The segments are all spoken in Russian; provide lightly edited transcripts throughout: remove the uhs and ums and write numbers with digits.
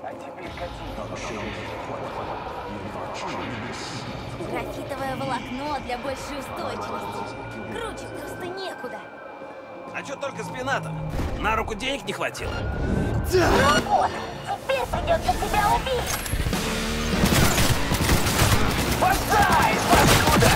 Графитовое волокно для большей устойчивости. Круче просто некуда. А чё только спина-то? На руку денег не хватило? Ну вот, теперь придется тебя убить. Пошай, паскуда!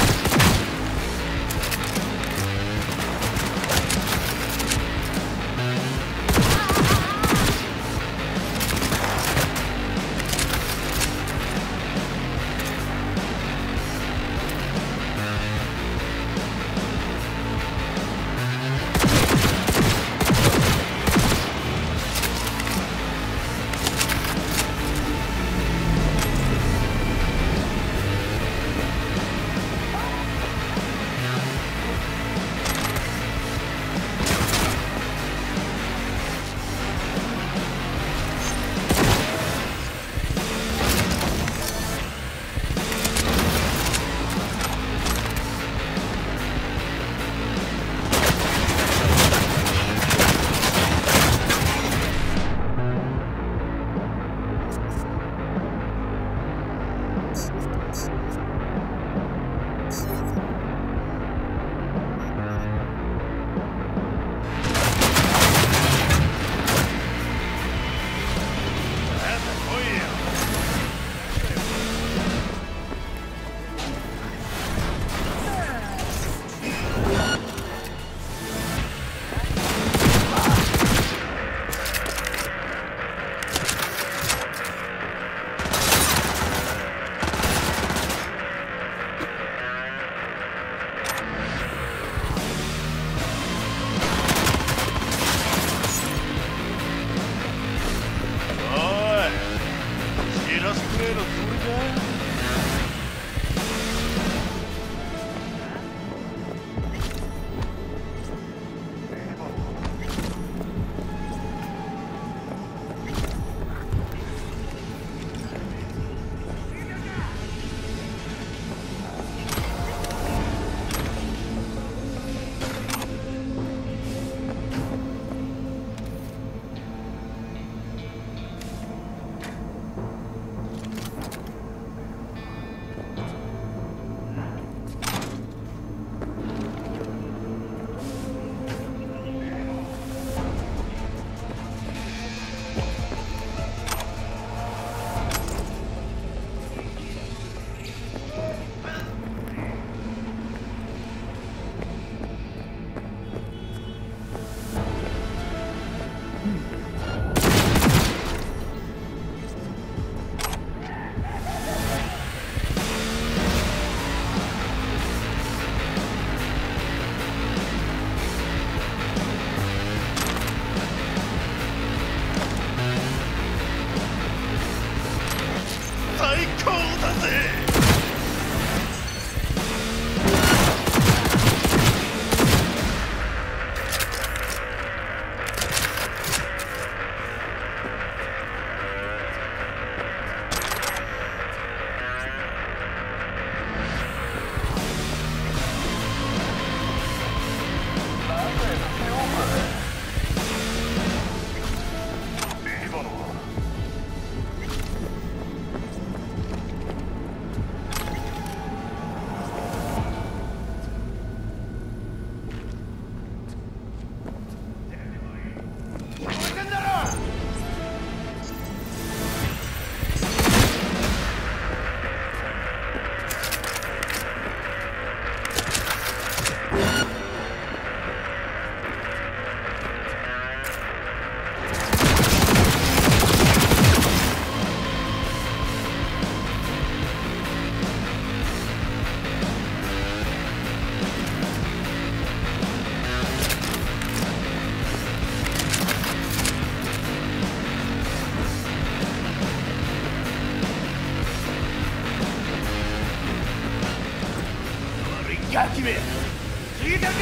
ガキめ聞いたか。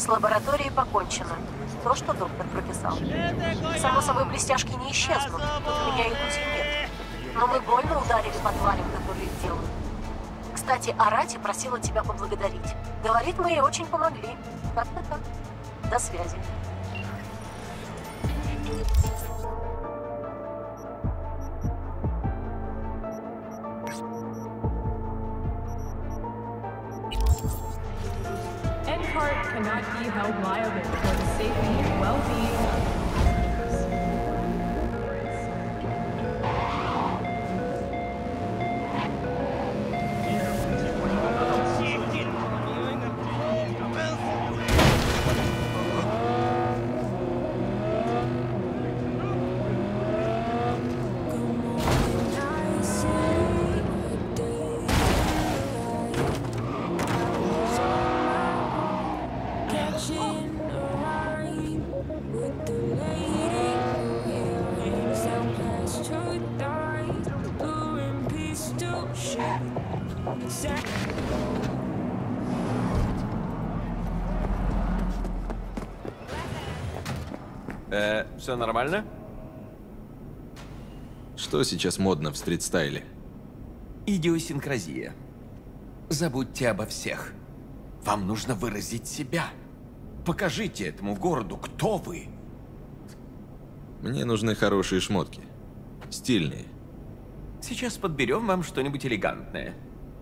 С лабораторией покончено. То, что доктор прописал. Само собой, блестяшки не исчезнут. Тут у меня иллюзий нет. Но мы больно ударили по тварям, которые их делают. Кстати, Арати просила тебя поблагодарить. Говорит, мы ей очень помогли. Как-то так. До связи. Encart cannot be held liable for the safety and well-being of Все нормально? Что сейчас модно в стрит-стайле? Идиосинкразия. Забудьте обо всех. Вам нужно выразить себя. Покажите этому городу, кто вы. Мне нужны хорошие шмотки. Стильные. Сейчас подберем вам что-нибудь элегантное.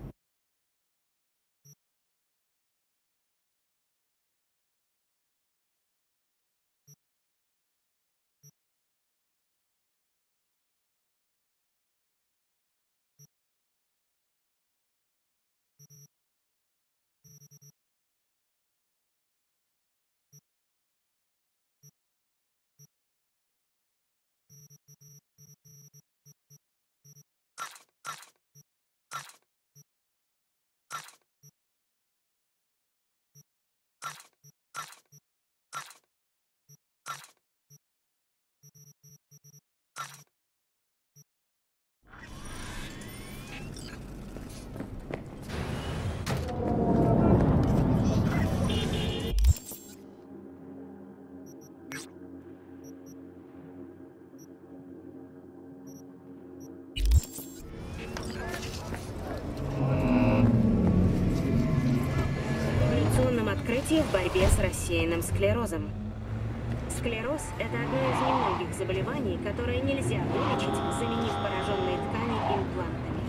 В борьбе с рассеянным склерозом. Склероз – это одно из немногих заболеваний, которые нельзя вылечить, заменив пораженные ткани имплантами.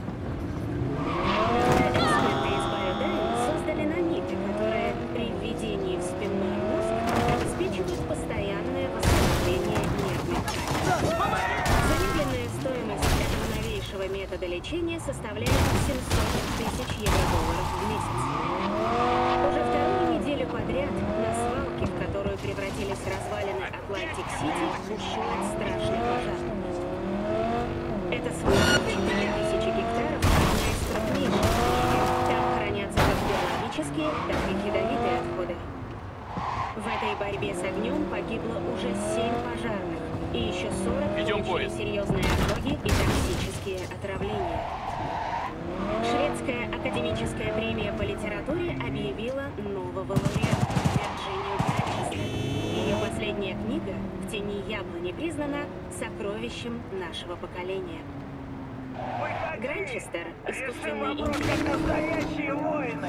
Эксперты из Biodyne создали нанити, которые при введении в спинной мозг обеспечивают постоянное восстановление нервной ткани. Замедленная стоимость этого новейшего метода лечения составляет 700 тысяч евро-долларов в месяц. Уже вторую неделю подряд на свалке, в которую превратились развалины Атлантик-Сити, бушует страшный пожар. Эта свалка в 4000 гектаров одна из крупнейших в мире. Там хранятся как биологические, так и ядовитые отходы. В этой борьбе с огнем погибло уже 7 пожарных, и еще 40 получили серьезные ожоги и токсические отравления. Шведская академическая премия по литературе объявила нового лауреата Вирджинию Гранчестер. Ее последняя книга «В тени яблони» признана сокровищем нашего поколения. Гранчестер — искусственный интеллект. Настоящие воины!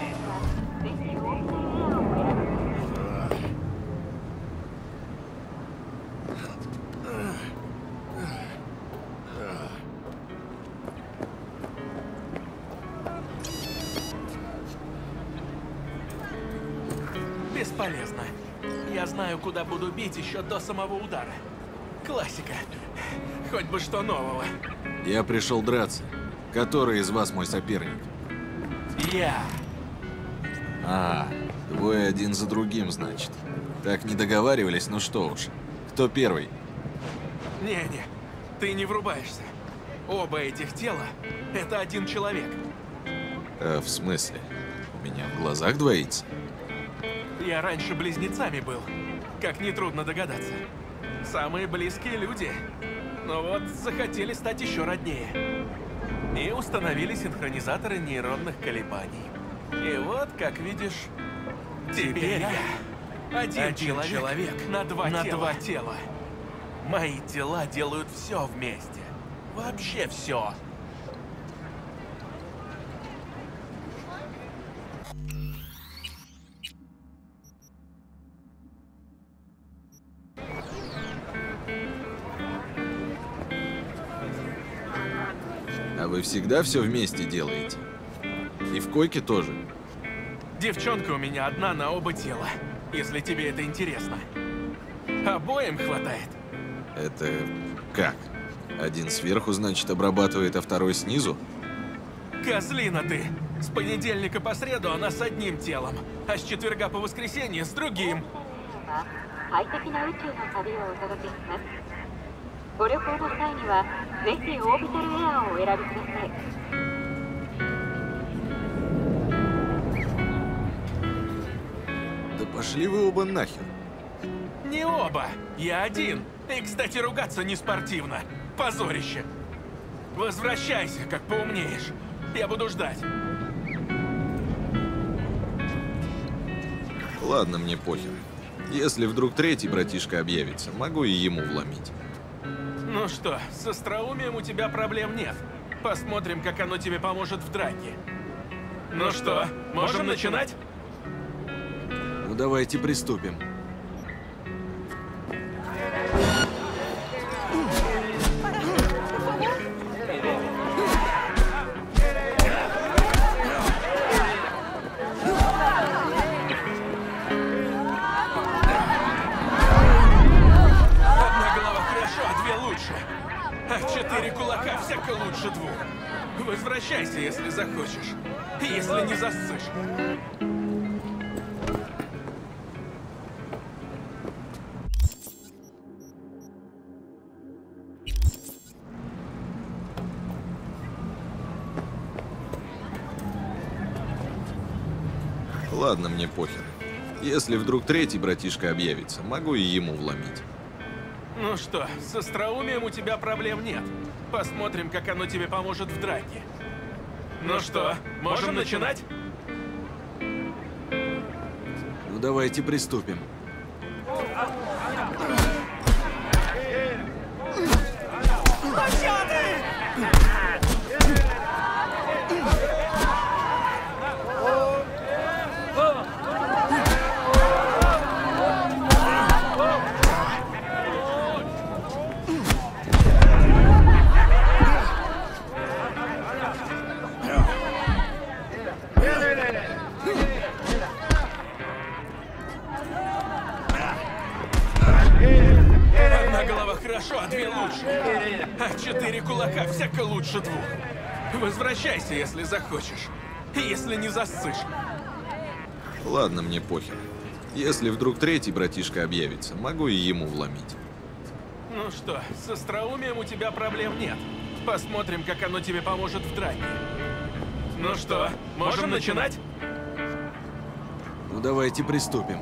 Бесполезно. Я знаю, куда буду бить еще до самого удара. Классика. Хоть бы что нового. Я пришел драться. Который из вас мой соперник? Я. А, двое один за другим, значит. Так не договаривались, ну что уж. Кто первый? Не-не, ты не врубаешься. Оба этих тела — это один человек. В смысле? У меня в глазах двоится? Я раньше близнецами был, как нетрудно догадаться. Самые близкие люди. Но вот захотели стать еще роднее. И установили синхронизаторы нейронных колебаний. И вот, как видишь, теперь я Один человек на два тела. Мои тела делают все вместе. Вообще все. А вы всегда все вместе делаете? И в койке тоже? Девчонка у меня одна на оба тела, если тебе это интересно. Обоим хватает. Это как? Один сверху, значит, обрабатывает, а второй снизу? Козлина ты! С понедельника по среду она с одним телом, а с четверга по воскресенье с другим. 快適な宇宙の旅をお届けします。ご旅行の際には、ぜひオービタルエアーをお選びください。 Да пошли вы оба нахер. Не оба, я один. И, кстати, ругаться не спортивно. Позорище. Возвращайся, как поумнеешь. Я буду ждать. Ладно, мне похер. Если вдруг третий братишка объявится, могу и ему вломить. Ну что, с остроумием у тебя проблем нет. Посмотрим, как оно тебе поможет в драке. Ну что, можем начинать? Ну давайте приступим. А 4 кулака всяко лучше 2. Возвращайся, если захочешь. Если не зассышь. Ладно, мне похер. Если вдруг третий братишка объявится, могу и ему вломить. Ну что, с остроумием у тебя проблем нет. Посмотрим, как оно тебе поможет в драке. Ну что, можем начинать? Ну давайте приступим. Одна голова хорошо, а 2 лучше. А 4 кулака всяко лучше 2. Возвращайся, если захочешь. Если не зассышь. Ладно, мне похер. Если вдруг третий братишка объявится, могу и ему вломить. Ну что, с остроумием у тебя проблем нет. Посмотрим, как оно тебе поможет в драке. Ну что, можем начинать? Ну давайте приступим.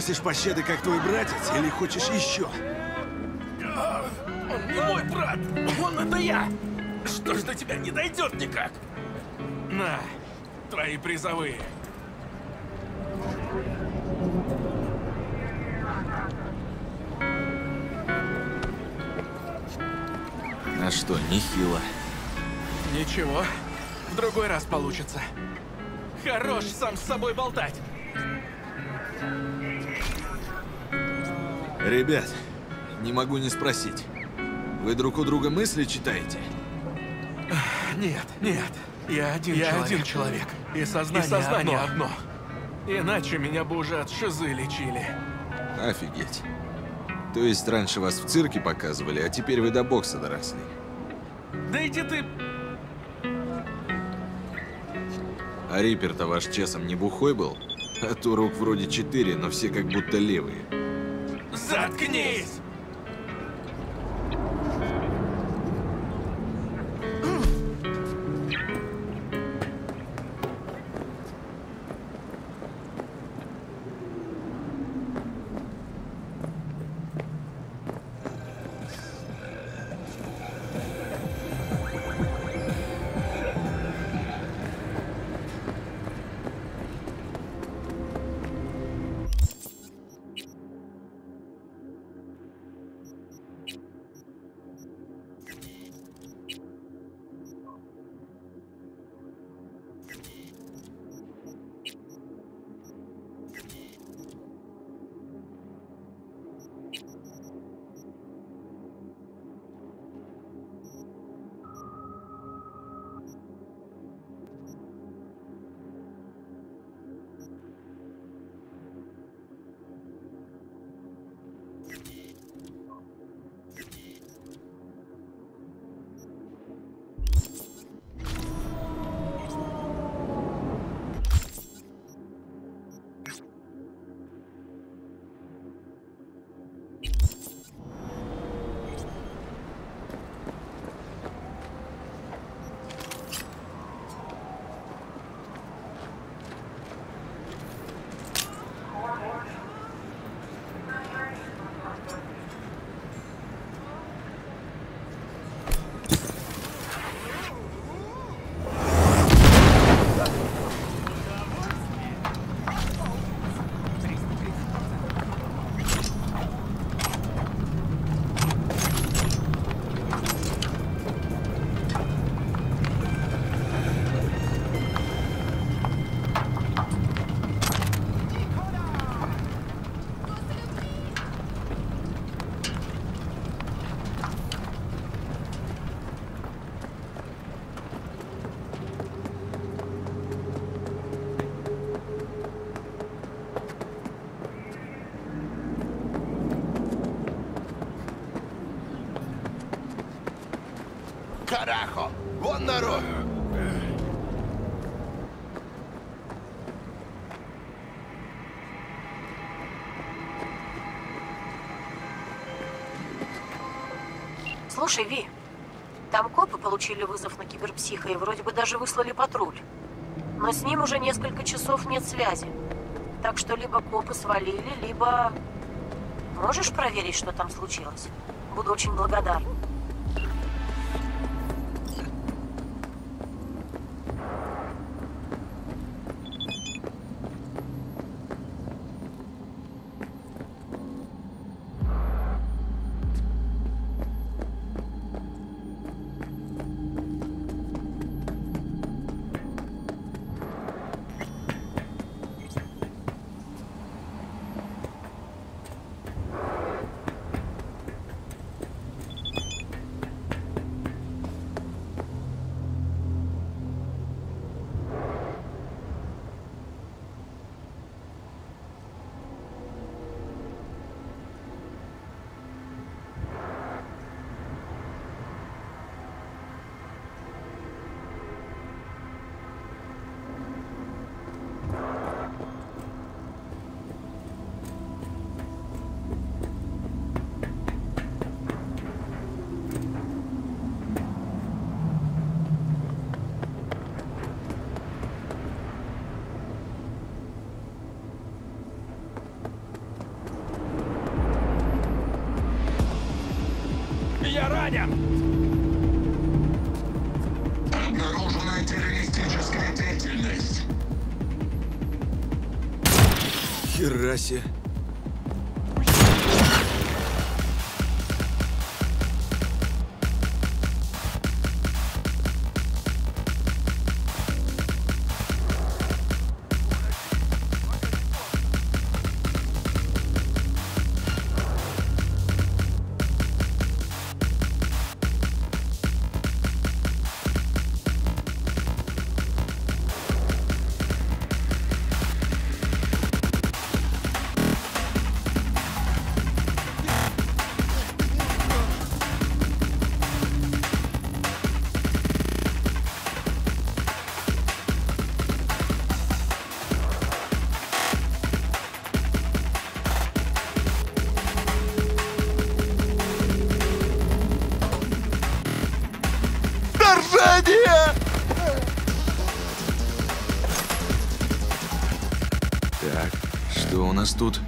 Просишь пощады, как твой братец, или хочешь еще? Он не мой брат! Он это я! Что ж до тебя не дойдет никак? На, твои призовые. А что, нехило. Ничего, в другой раз получится. Хорош сам с собой болтать. Ребят, не могу не спросить. Вы друг у друга мысли читаете? Нет, нет. Я один человек. И сознание одно. Иначе меня бы уже от шизы лечили. Офигеть. То есть раньше вас в цирке показывали, а теперь вы до бокса доросли. Да иди ты... А Риппер-то ваш часом не бухой был? А то рук вроде 4, но все как будто левые. Заткнись! Карахо! Вон народ! Слушай, Ви, там копы получили вызов на киберпсиха и вроде бы даже выслали патруль. Но с ним уже несколько часов нет связи. Так что либо копы свалили, либо... Можешь проверить, что там случилось? Буду очень благодарна. Я ранен! Обнаружена террористическая деятельность. Херасе. Так, что у нас тут?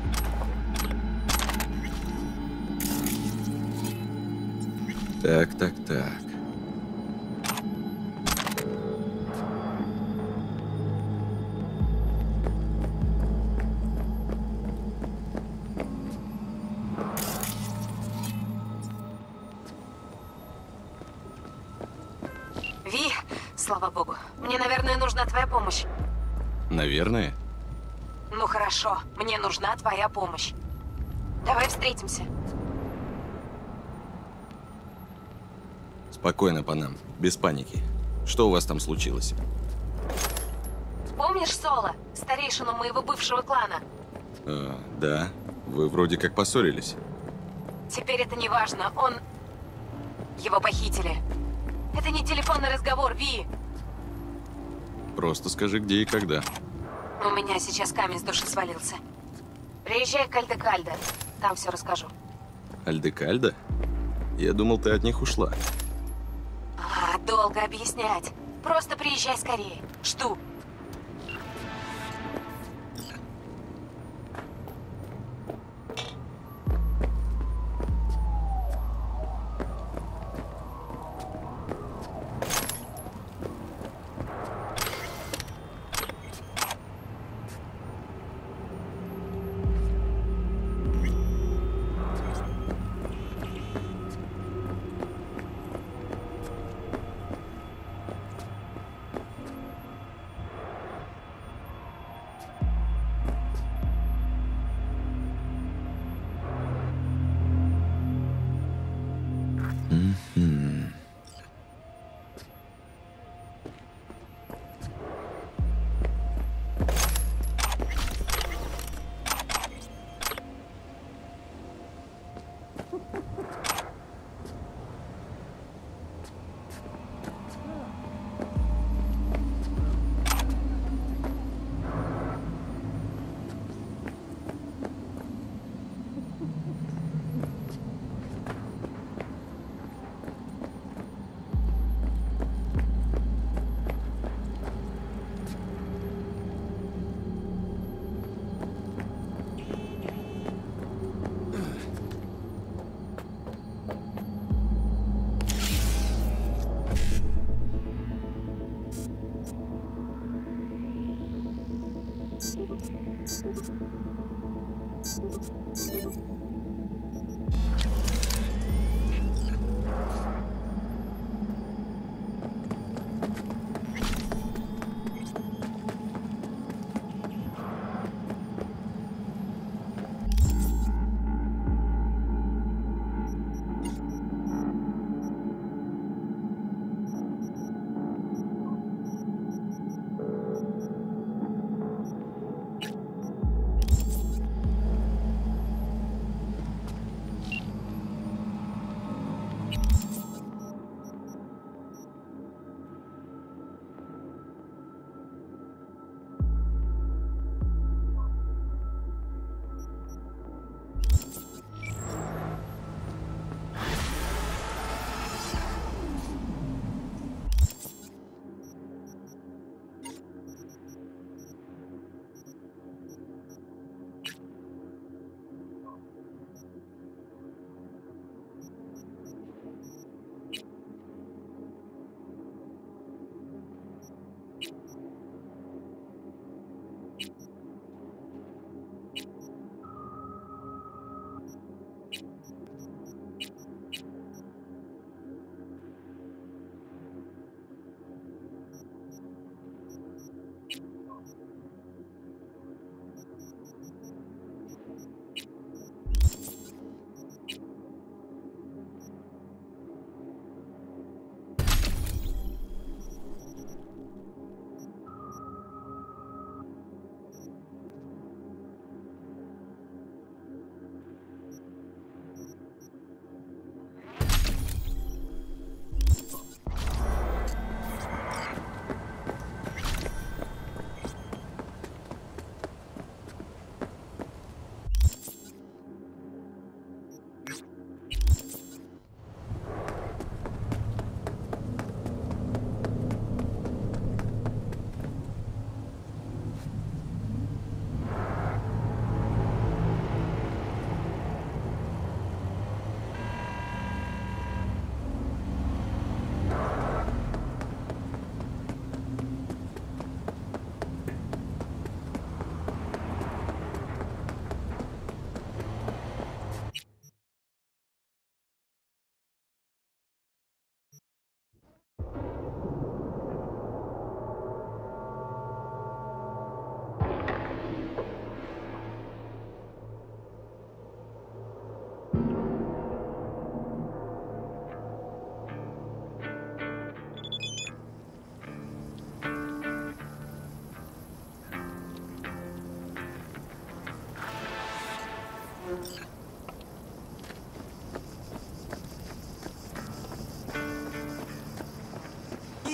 Так. Ви, слава богу, мне, наверное, нужна твоя помощь. Наверное. Ну хорошо, мне нужна твоя помощь. Давай встретимся. Спокойно, Панам, без паники. Что у вас там случилось? Помнишь Соло, старейшину моего бывшего клана? Да. Вы вроде как поссорились. Теперь это не важно, Его похитили. Это не телефонный разговор, Ви. Просто скажи, где и когда. У меня сейчас камень с души свалился. Приезжай к Альдекальдо, там все расскажу. Альдекальдо? Я думал, ты от них ушла. Долго объяснять. Просто приезжай скорее. Жду.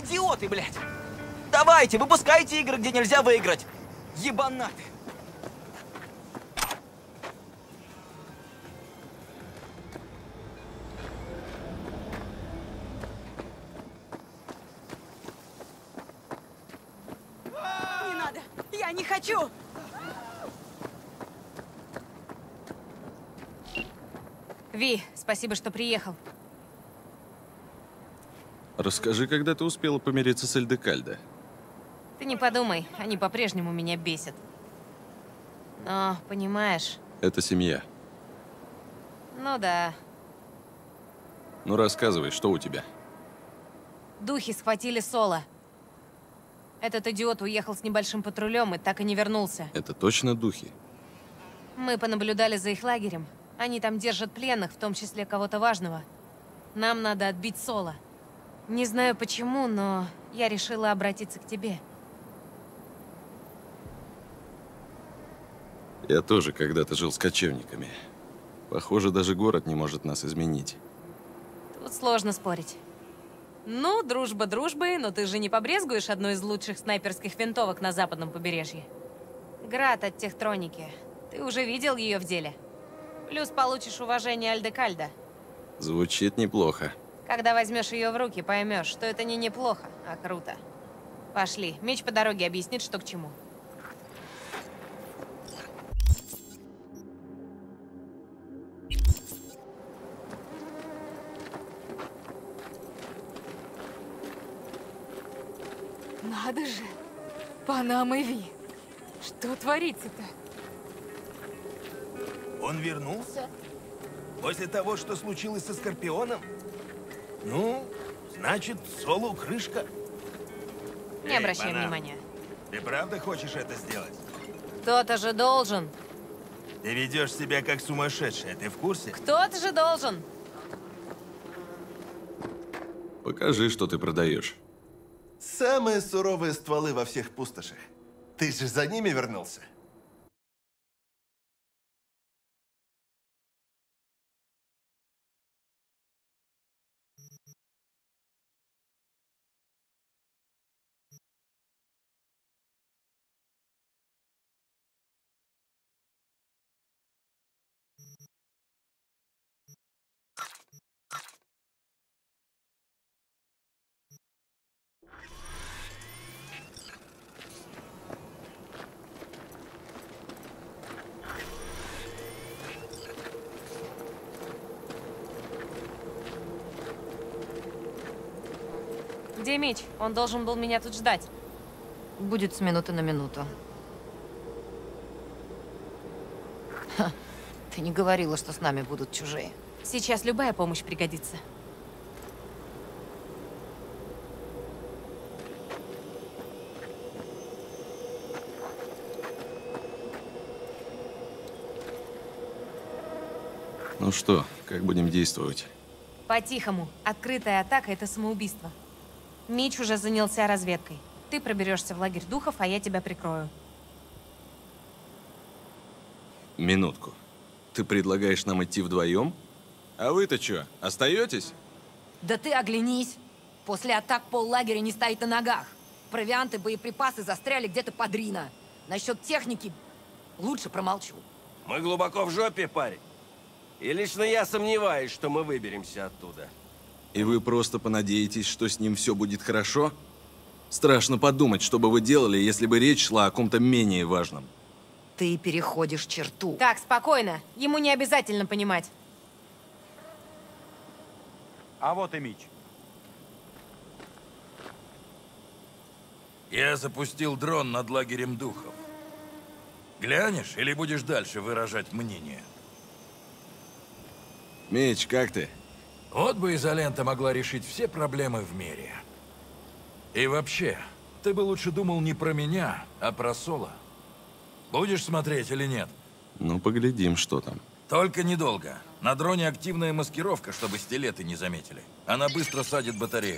Идиоты, блядь! Давайте, выпускайте игры, где нельзя выиграть! Ебанаты! Не надо! Я не хочу! Ви, спасибо, что приехал. Расскажи, когда ты успела помириться с Эльдекальдо? Ты не подумай, они по-прежнему меня бесят. Но, понимаешь... Это семья. Ну да. Ну рассказывай, что у тебя? Духи схватили Соло. Этот идиот уехал с небольшим патрулем и так и не вернулся. Это точно духи? Мы понаблюдали за их лагерем. Они там держат пленных, в том числе кого-то важного. Нам надо отбить Соло. Не знаю почему, но я решила обратиться к тебе. Я тоже когда-то жил с кочевниками. Похоже, даже город не может нас изменить. Тут сложно спорить. Ну, дружба дружбой, но ты же не побрезгуешь одной из лучших снайперских винтовок на западном побережье? Град от Техтроники. Ты уже видел ее в деле? Плюс получишь уважение Эльдекальдо. Звучит неплохо. Когда возьмешь ее в руки, поймешь, что это не неплохо, а круто. Пошли, меч по дороге объяснит, что к чему. Надо же! Панама и Ви! Что творится-то? Он вернулся? После того, что случилось со Скорпионом? Ну, значит, Солу крышка. Не обращай Панам, внимания. Ты правда хочешь это сделать? Кто-то же должен. Ты ведешь себя как сумасшедшая, ты в курсе? Кто-то же должен. Покажи, что ты продаешь. Самые суровые стволы во всех пустошах. Ты же за ними вернулся? Где меч? Он должен был меня тут ждать. Будет с минуты на минуту. Ха, ты не говорила, что с нами будут чужие. Сейчас любая помощь пригодится. Ну что, как будем действовать? По-тихому. Открытая атака — это самоубийство. Мич уже занялся разведкой. Ты проберешься в лагерь духов, а я тебя прикрою. Минутку. Ты предлагаешь нам идти вдвоем? А вы-то что, остаетесь? Да ты оглянись! После атак поллагеря не стоит на ногах. Провианты, боеприпасы застряли где-то под Рино. Насчет техники лучше промолчу. Мы глубоко в жопе, парень. И лично я сомневаюсь, что мы выберемся оттуда. И вы просто понадеетесь, что с ним все будет хорошо? Страшно подумать, что бы вы делали, если бы речь шла о ком-то менее важном. Ты переходишь черту. Так, спокойно. Ему не обязательно понимать. А вот и Мич. Я запустил дрон над лагерем духов. Глянешь или будешь дальше выражать мнение? Меч, как ты? Вот бы изолента могла решить все проблемы в мире. И вообще, ты бы лучше думал не про меня, а про Соло. Будешь смотреть или нет? Ну, поглядим, что там. Только недолго. На дроне активная маскировка, чтобы стилеты не заметили. Она быстро садит батарею.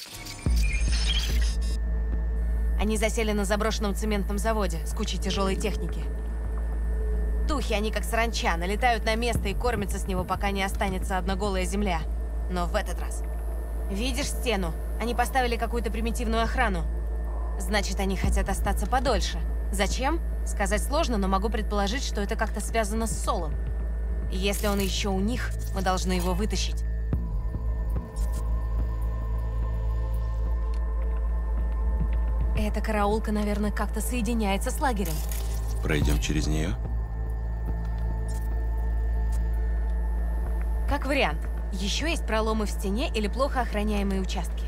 Они засели на заброшенном цементном заводе с кучей тяжелой техники. Духи, они как саранча, налетают на место и кормятся с него, пока не останется одна голая земля. Но в этот раз Видишь стену? Они поставили какую-то примитивную охрану. Значит, они хотят остаться подольше. Зачем? Сказать сложно, но могу предположить, что это как-то связано с Солом. И если он еще у них, мы должны его вытащить. Эта караулка, наверное, как-то соединяется с лагерем. Пройдем через нее? Как вариант. Еще есть проломы в стене или плохо охраняемые участки.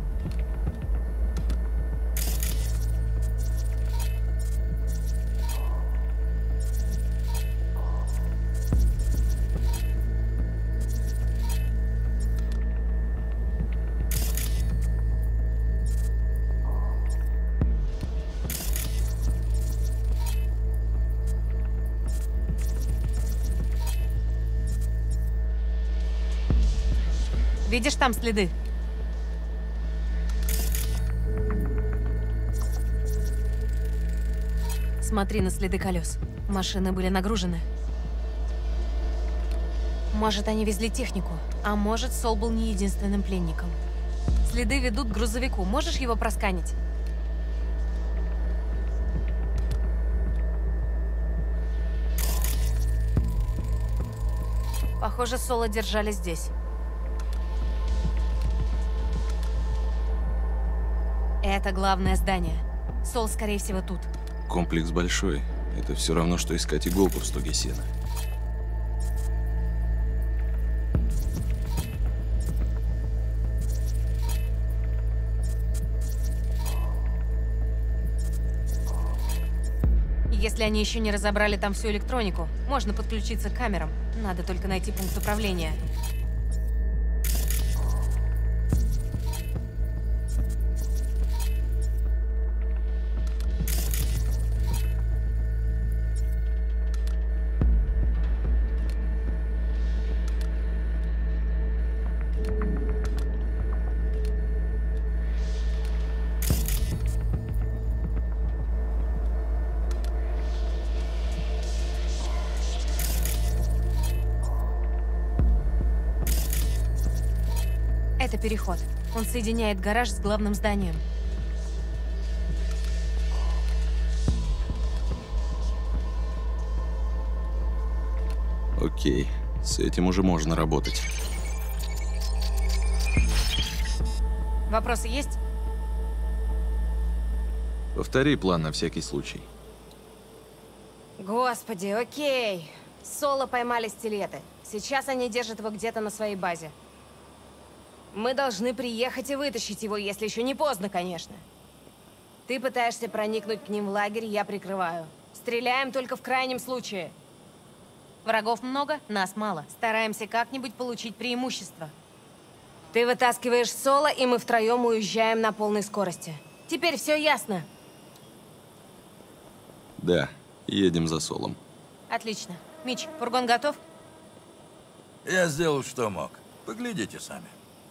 Видишь там следы? Смотри на следы колес. Машины были нагружены. Может, они везли технику, а может, Сол был не единственным пленником. Следы ведут к грузовику. Можешь его просканить? Похоже, Сола держали здесь. Это главное здание. Сол, скорее всего, тут. Комплекс большой. Это все равно, что искать иголку в стоге сена. Если они еще не разобрали там всю электронику, можно подключиться к камерам. Надо только найти пункт управления. Это переход. Он соединяет гараж с главным зданием. Окей, с этим уже можно работать. Вопросы есть? Повтори план на всякий случай. Господи, окей. Соло поймали стилеты. Сейчас они держат его где-то на своей базе. Мы должны приехать и вытащить его, если еще не поздно, конечно. Ты пытаешься проникнуть к ним в лагерь, я прикрываю. Стреляем только в крайнем случае. Врагов много, нас мало. Стараемся как-нибудь получить преимущество. Ты вытаскиваешь Соло, и мы втроем уезжаем на полной скорости. Теперь все ясно? Да, едем за Солом. Отлично. Мич, фургон готов? Я сделал, что мог. Поглядите сами.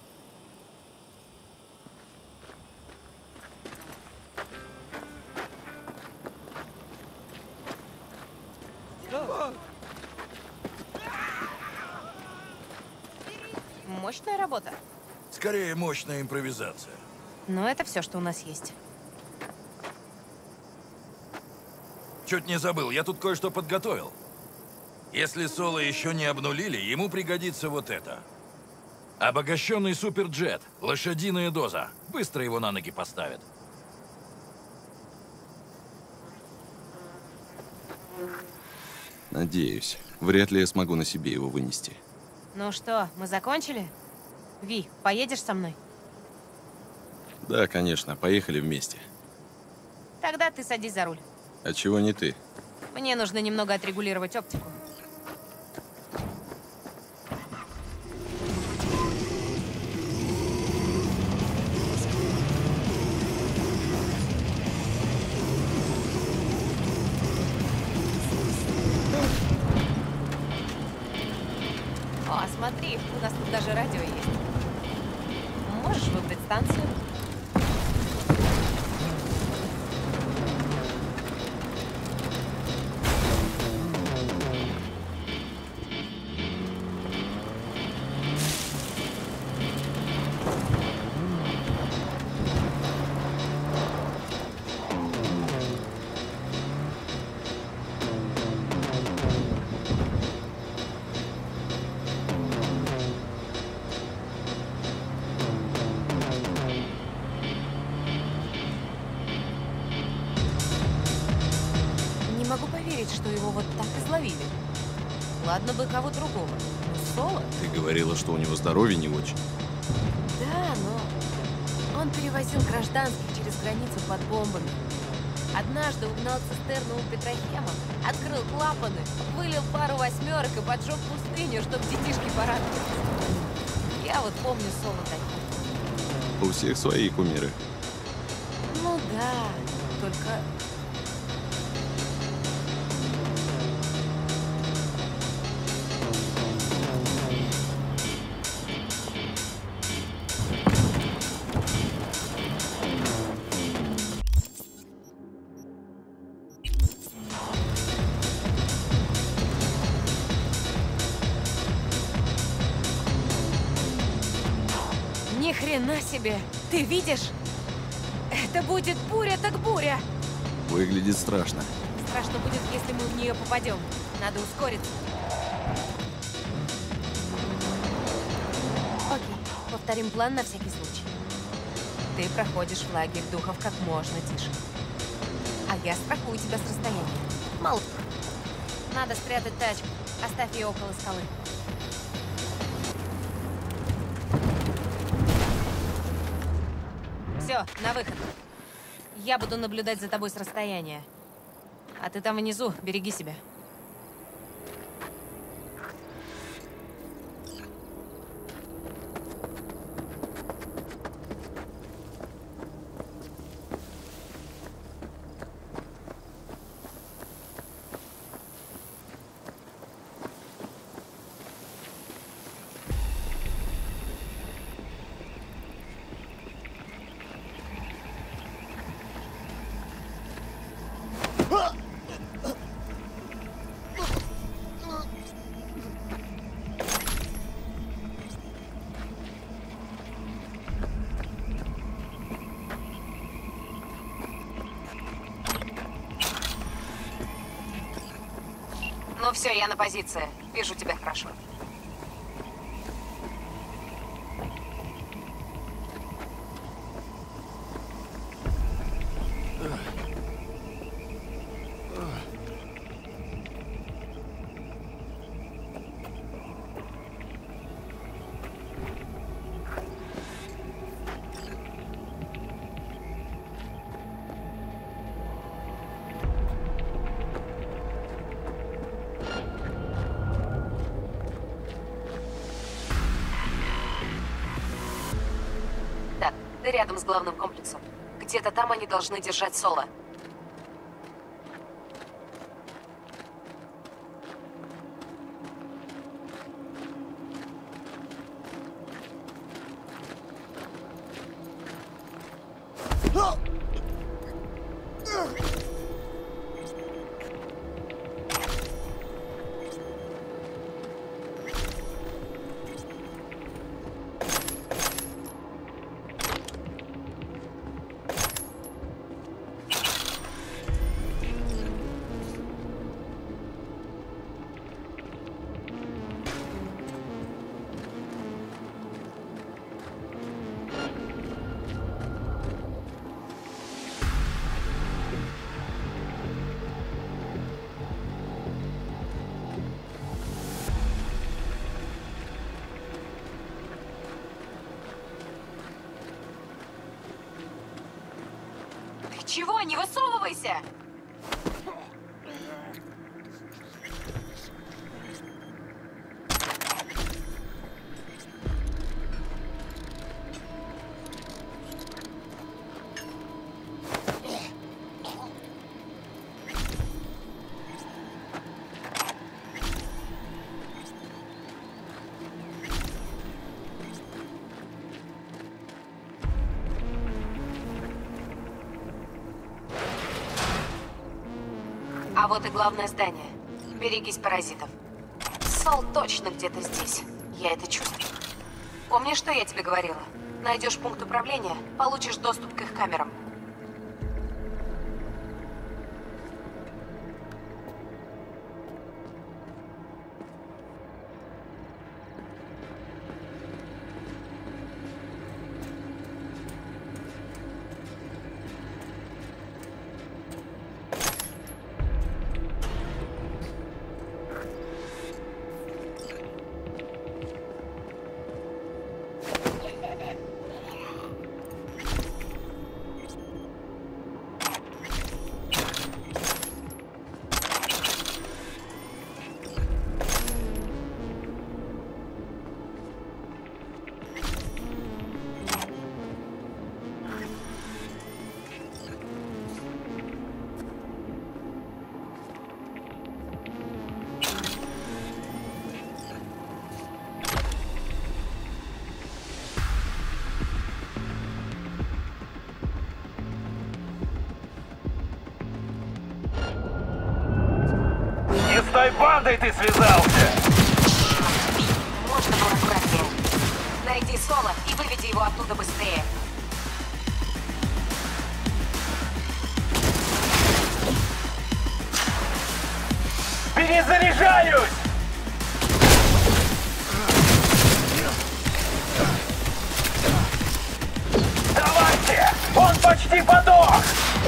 Мощная работа. Скорее, мощная импровизация. Но это все, что у нас есть. Чуть не забыл, я тут кое-что подготовил. Если Соло еще не обнулили, ему пригодится вот это. Обогащенный суперджет, лошадиная доза. Быстро его на ноги поставят. Надеюсь. Вряд ли я смогу на себе его вынести. Ну что, мы закончили? Ви, поедешь со мной? Да, конечно. Поехали вместе. Тогда ты садись за руль. А чего не ты? Мне нужно немного отрегулировать оптику. О, смотри, у нас тут даже радио есть. Можешь выбрать станцию? поверить, что его вот так изловили. Ладно бы кого другого. Соло? Ты говорила, что у него здоровье не очень. Да, но он перевозил гражданских через границу под бомбами. Однажды угнал цистерну у Петрохема, открыл клапаны, вылил пару восьмерок и поджег пустыню, чтобы детишки порадовались. Я вот помню Соло таких. У всех свои кумиры. Ну да, только... Ни хрена себе! Ты видишь? Это будет буря так буря! Выглядит страшно. Страшно будет, если мы в нее попадем. Надо ускориться. Окей, повторим план на всякий случай. Ты проходишь в лагерь духов как можно тише. А я страхую тебя с расстояния. Мало. Надо спрятать тачку. Оставь ее около скалы. Все, на выход. Я буду наблюдать за тобой с расстояния. А ты там внизу, береги себя. Ну все, я на позиции. Вижу тебя хорошо. Ты рядом с главным комплексом. Где-то там они должны держать Соло. Чего? Не высовывайся! А вот и главное здание. Берегись паразитов. Сол точно где-то здесь. Я это чувствую. Помнишь, что я тебе говорила? Найдешь пункт управления, получишь доступ к их камерам. бандой ты связался? Можно было аккуратнее. Найди Соло и выведи его оттуда быстрее. Перезаряжаюсь! Давайте! Он почти подох!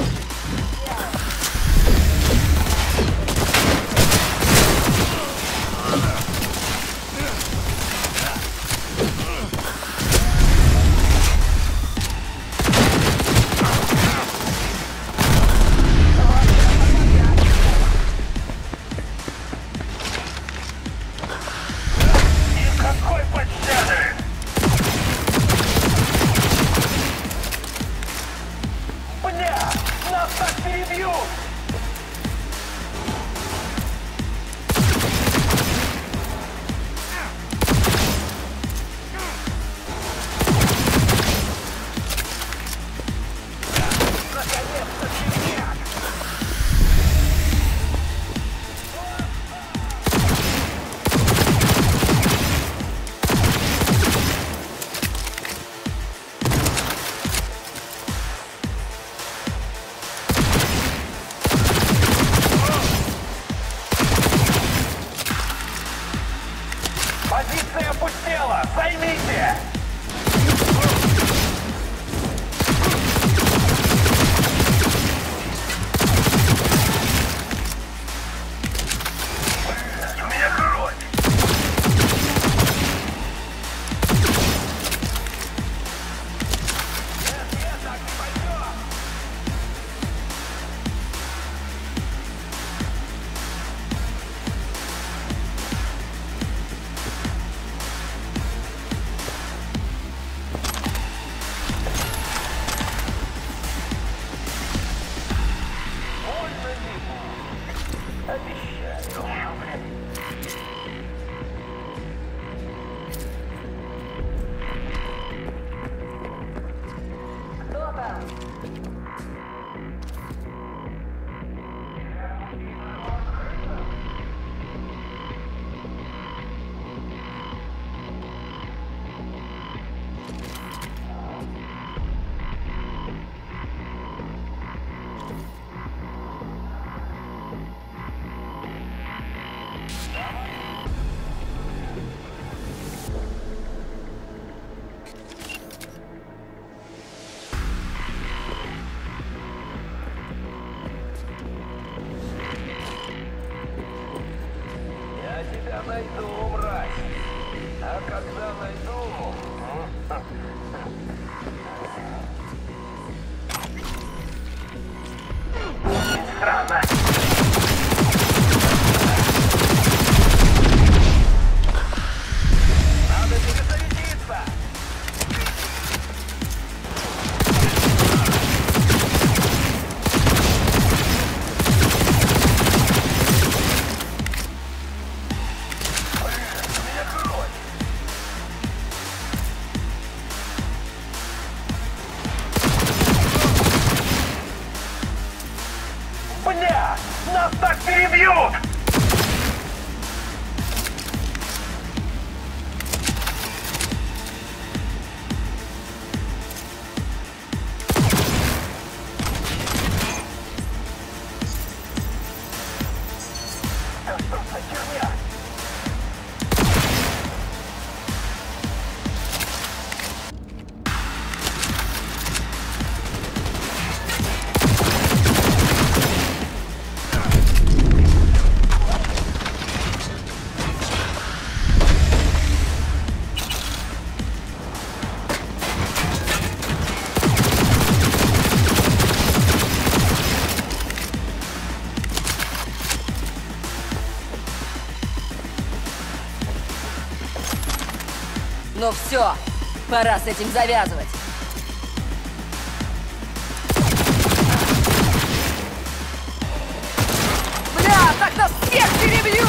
Позиция опустела! Займите! У меня кровь! Найду, мразь. А когда найду... Странно. Надо перезарядиться. Бля! Нас так перебьют! Да что за херня? Ну все, пора с этим завязывать. Бля, так нас всех перебьют!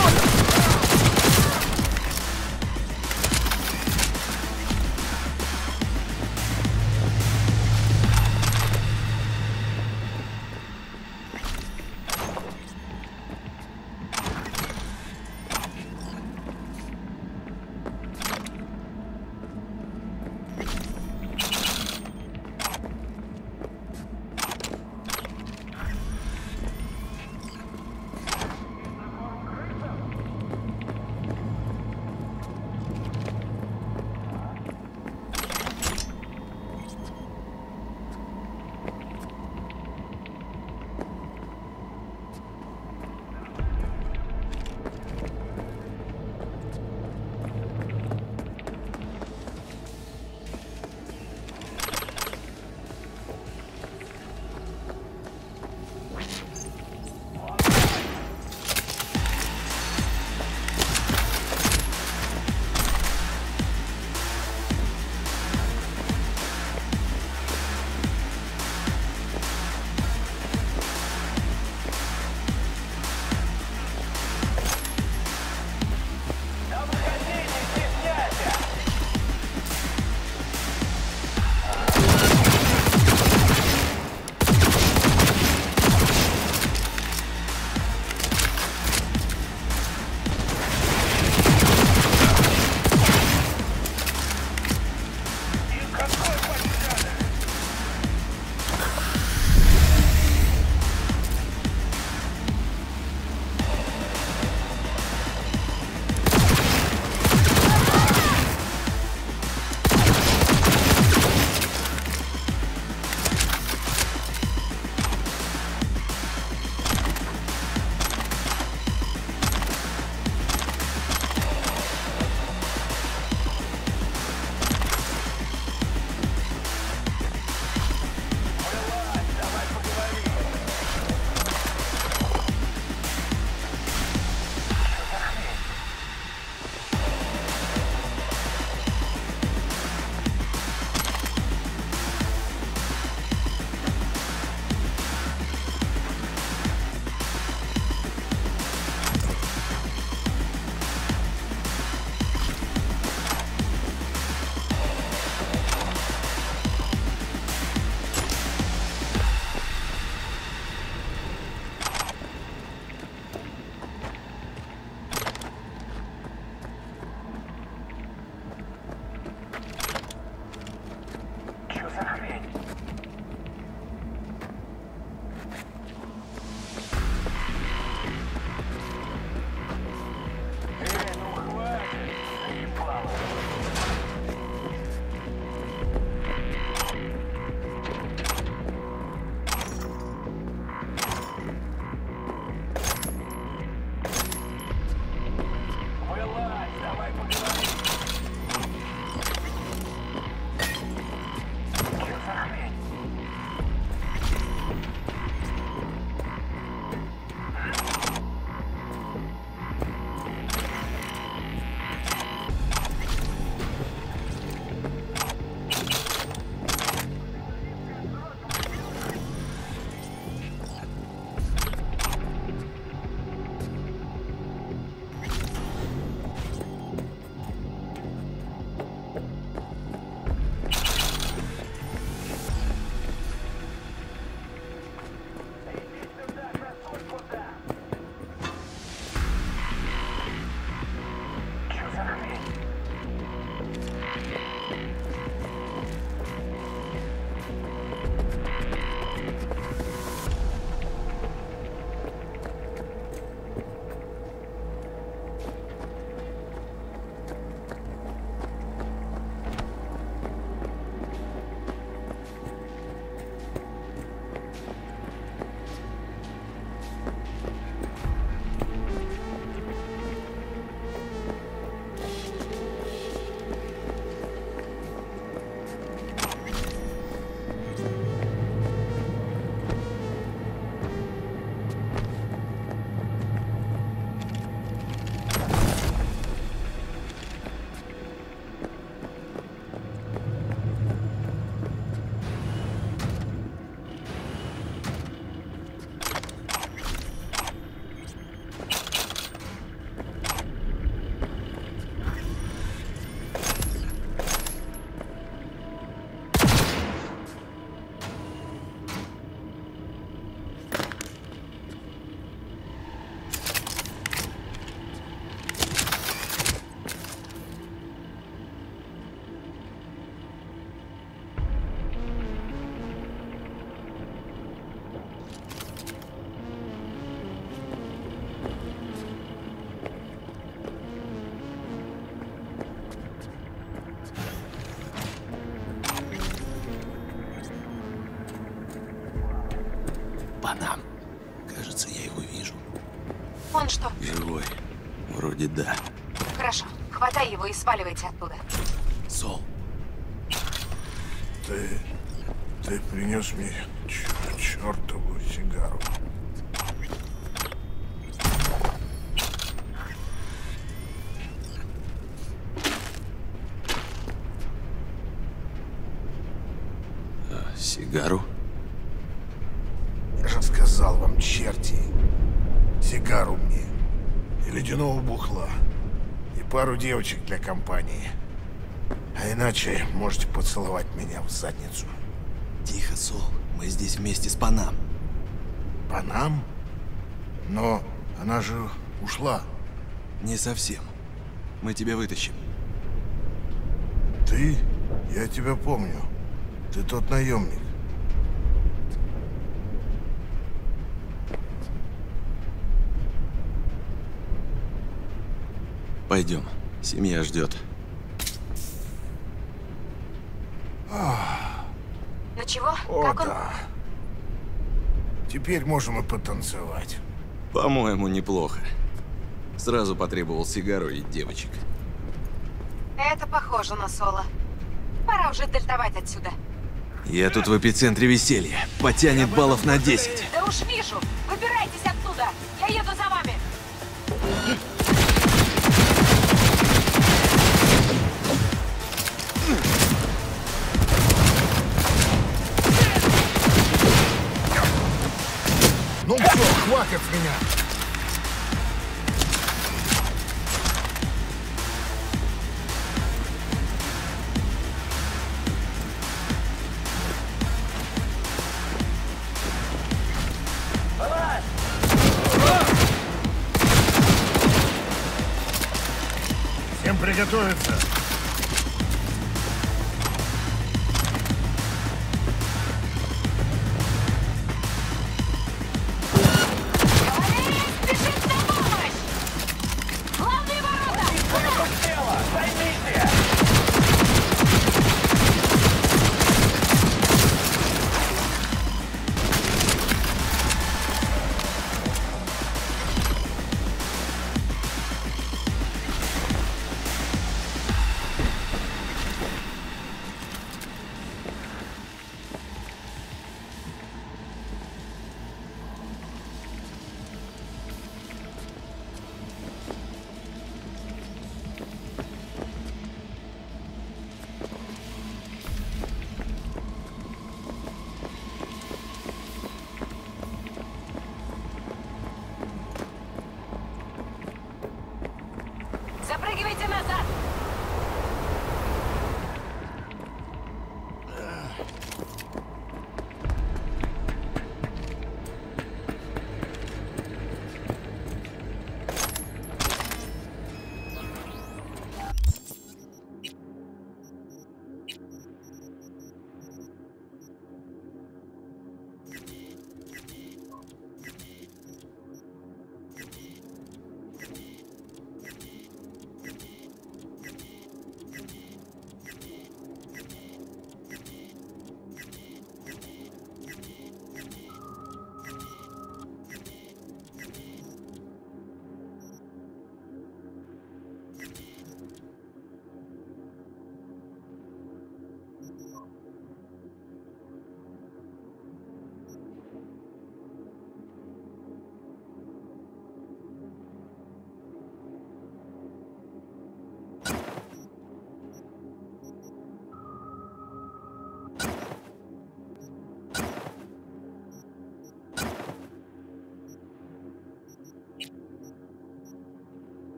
Панам. Кажется, я его вижу. Он что? Живой. Вроде да. Хорошо. Хватай его и сваливайте оттуда. Сол. Ты принес мне чертову сигару. Сигару? Я же сказал вам, черти. Сигару мне. И ледяного бухла. И пару девочек для компании. А иначе можете поцеловать меня в задницу. Тихо, Сол. Мы здесь вместе с Панам. Панам? Но она же ушла. Не совсем. Мы тебя вытащим. Ты? Я тебя помню. Ты тот наемник. Пойдем. Семья ждет. Ну чего? О, Как он? да. Теперь можем и потанцевать. По-моему, неплохо. Сразу потребовал сигару и девочек. Это похоже на Соло. Пора уже дельтовать отсюда. Я тут в эпицентре веселья. Потянет баллов на 10. Да уж вижу. Выбирайтесь оттуда. Я еду за вами. Ну все, хватит с меня. Всем приготовиться.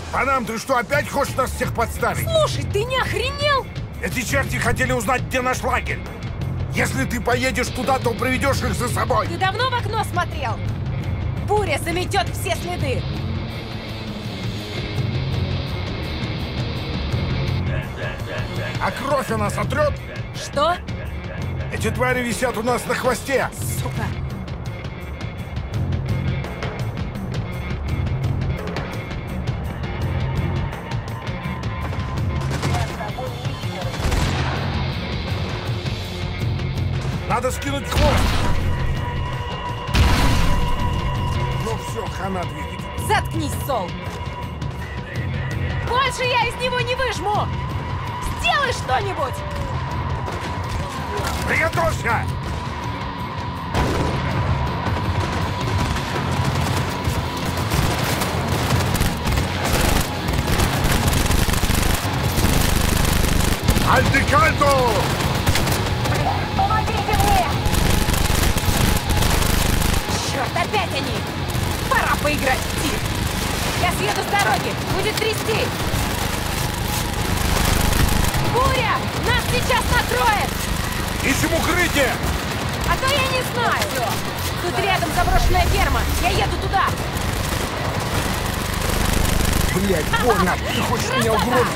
Панам, ты что, опять хочешь нас всех подставить? Слушай, ты не охренел? Эти черти хотели узнать, где наш лагерь. Если ты поедешь туда, то приведешь их за собой. Ты давно в окно смотрел? Буря заметет все следы. А кровь она сотрет? Что? Эти твари висят у нас на хвосте. Сука. Надо скинуть хвост. Ну все, хана двигатель. Заткнись, Сол. Больше я из него не выжму. Сделай что-нибудь. Приготовься! Альдекальто! Помогите мне! Черт, опять они! Пора поиграть в тир. Я съеду с дороги, будет трясти. Буря! Нас сейчас накроет! Ищем укрытие! А то я не знаю. Тут рядом заброшенная ферма. Я еду туда. Блять, больно! Ты хочешь меня угробить?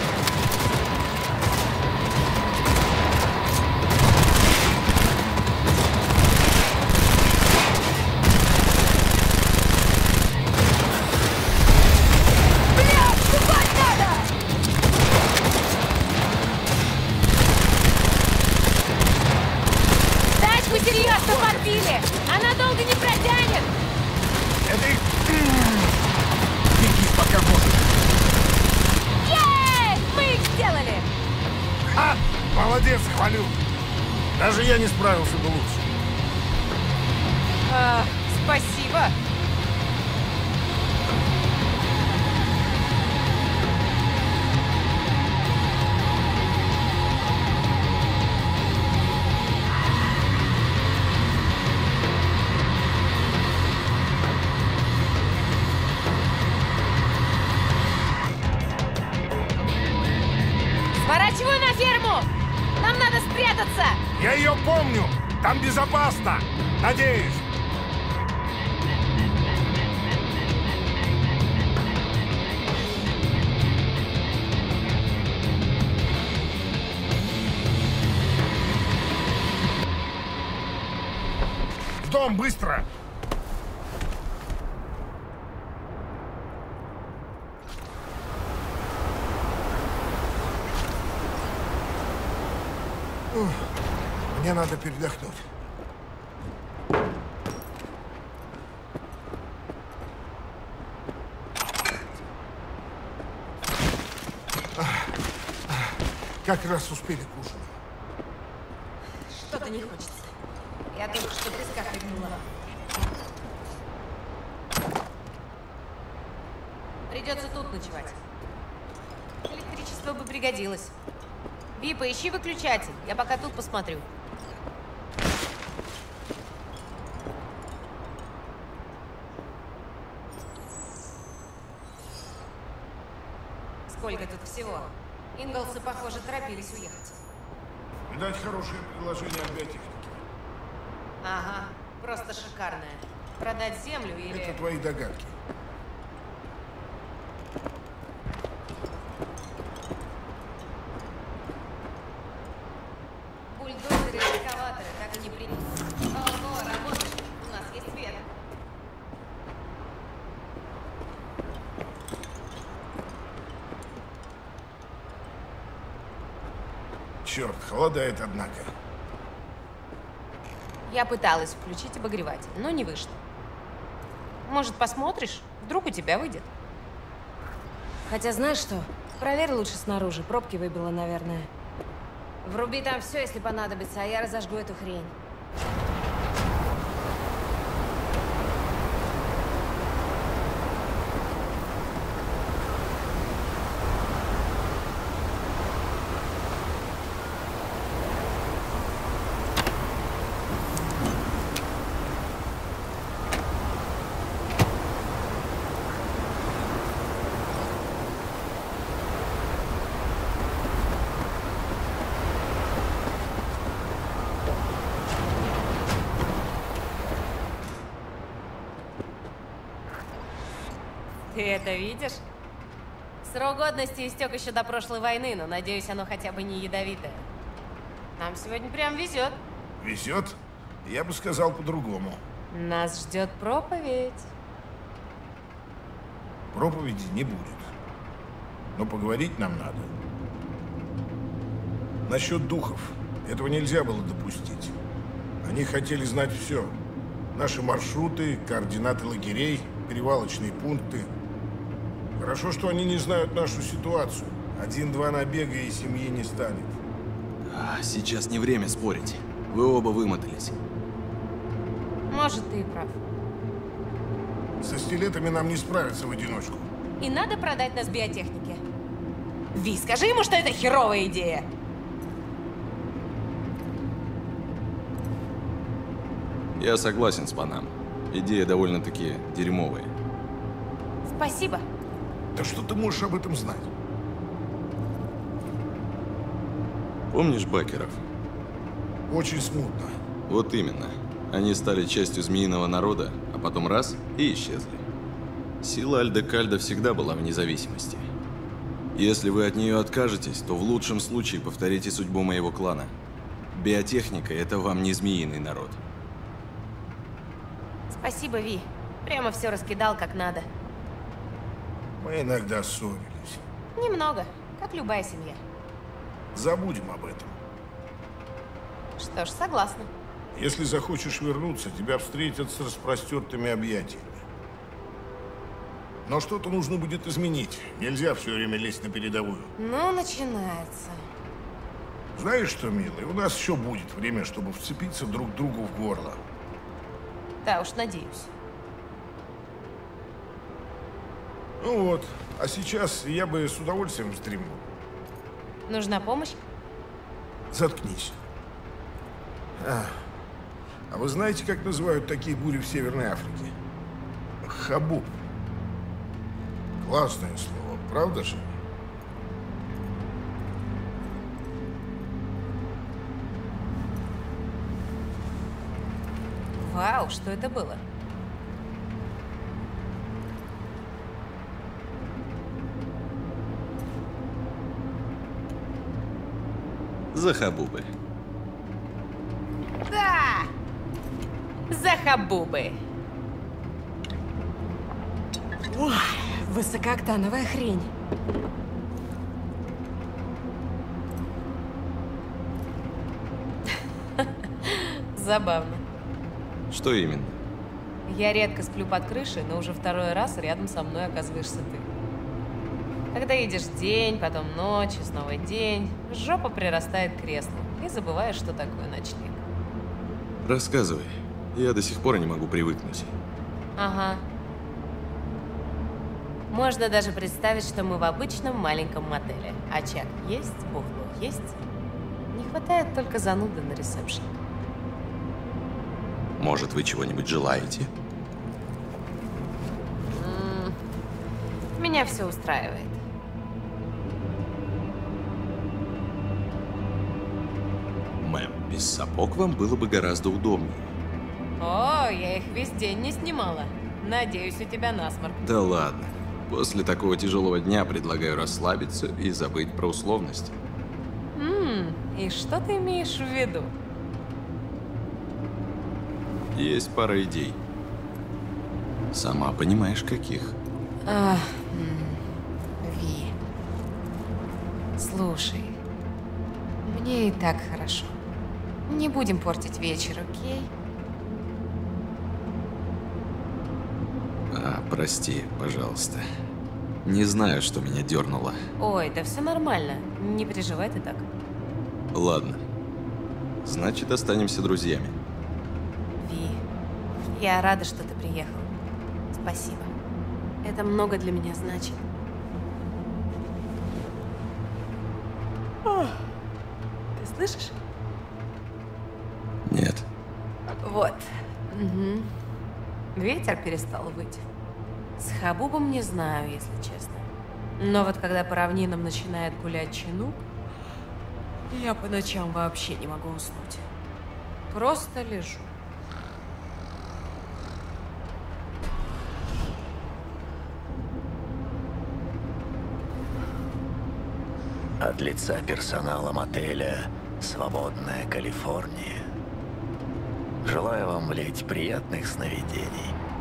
Она долго не протянет! Это их... Беги, пока можешь. Ей! Мы их сделали! Ха! Молодец, хвалю. Даже я не справился бы лучше. Спасибо. Сворачиваю на ферму! Нам надо спрятаться! Я ее помню! Там безопасно! Надеюсь! В дом, быстро! Мне надо передохнуть. Как раз успели к ужину. Что-то не хочется. Я только что песка хлебнула. Придется тут ночевать. Электричество бы пригодилось. Ви, поищи выключатель. Я пока тут посмотрю. Сколько тут всего? Инглсы, похоже, торопились уехать. Видать, хорошее предложение от биотехники. Ага, просто шикарное. Продать землю или... Это твои догадки. Бульдозеры и экскаваторы так и не приняли. Ого, работает. У нас есть свет. Черт, холодает, однако. Я пыталась включить обогреватель, но не вышло. Может, посмотришь? Вдруг у тебя выйдет. Хотя знаешь что? Проверь лучше снаружи. Пробки выбило, наверное. Вруби там все, если понадобится, а я разожгу эту хрень. Ты это видишь? Срок годности истек еще до прошлой войны, но надеюсь, оно хотя бы не ядовитое. Нам сегодня прям везет. Везет? Я бы сказал по-другому. Нас ждет проповедь. Проповеди не будет. Но поговорить нам надо. Насчет духов. Этого нельзя было допустить. Они хотели знать все. Наши маршруты, координаты лагерей, перевалочные пункты. Хорошо, что они не знают нашу ситуацию. 1-2 набега и семьи не станет. Сейчас не время спорить. Вы оба вымотались. Может, ты и прав. Со стилетами нам не справиться в одиночку. И надо продать нас биотехнике. Ви, скажи ему, что это херовая идея. Я согласен с Панам. Идея довольно-таки дерьмовая. Спасибо. Да что ты можешь об этом знать? Помнишь Бакеров? Очень смутно. Вот именно. Они стали частью змеиного народа, а потом раз и исчезли. Сила Альдекальда всегда была в независимости. Если вы от нее откажетесь, то в лучшем случае повторите судьбу моего клана. Биотехника – это вам не змеиный народ. Спасибо, Ви. Прямо все раскидал как надо. Мы иногда ссорились. Немного, как любая семья. Забудем об этом. Что ж, согласна. Если захочешь вернуться, тебя встретят с распростертыми объятиями. Но что-то нужно будет изменить. Нельзя все время лезть на передовую. Ну, начинается. Знаешь что, милый, у нас еще будет время, чтобы вцепиться друг другу в горло. Да уж, надеюсь. Ну вот, а сейчас я бы с удовольствием вздремнул. Нужна помощь? Заткнись. А вы знаете, как называют такие бури в Северной Африке? Хабуб. Классное слово, правда же? Вау, что это было? За хабубы. Да! За хабубы. Ой, высокооктановая хрень. Забавно. Что именно? Я редко сплю под крышей, но уже второй раз рядом со мной оказываешься ты. Когда едешь день, потом ночь, и снова день, жопа прирастает к креслу, и забываешь, что такое ночлег. Рассказывай. Я до сих пор не могу привыкнуть. Ага. Можно даже представить, что мы в обычном маленьком мотеле. Очаг есть, бухло есть. Не хватает только зануды на ресепшн. Может, вы чего-нибудь желаете? Меня все устраивает. Мэм, без сапог вам было бы гораздо удобнее. О, я их весь день не снимала. Надеюсь, у тебя насморк. Да ладно. После такого тяжелого дня предлагаю расслабиться и забыть про условности. И что ты имеешь в виду? Есть пара идей. Сама понимаешь, каких. Ви. Слушай, мне и так хорошо. Не будем портить вечер, окей? Прости, пожалуйста. Не знаю, что меня дернуло. Ой, да все нормально. Не переживай ты так. Ладно. Значит, останемся друзьями. Ви, я рада, что ты приехал. Спасибо. Это много для меня значит. Ты слышишь? Нет. Вот. Угу. Ветер перестал выть. С Хабубом не знаю, если честно. Но вот когда по равнинам начинает гулять чинук, я по ночам вообще не могу уснуть. Просто лежу. От лица персонала мотеля «Свободная Калифорния». Желаю вам, блядь, приятных сновидений.